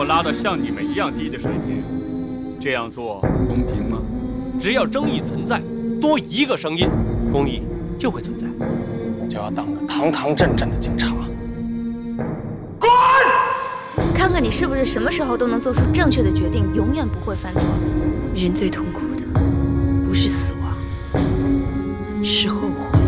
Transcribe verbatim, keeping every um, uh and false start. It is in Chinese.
拉到像你们一样低的水平。这样做公平吗？ 只要正义存在，多一个声音，公义就会存在。 我就要当个堂堂正正的警察。 滚！看看你是不是什么时候都能做出正确的决定，永远不会犯错。人最痛苦的不是死亡，是后悔。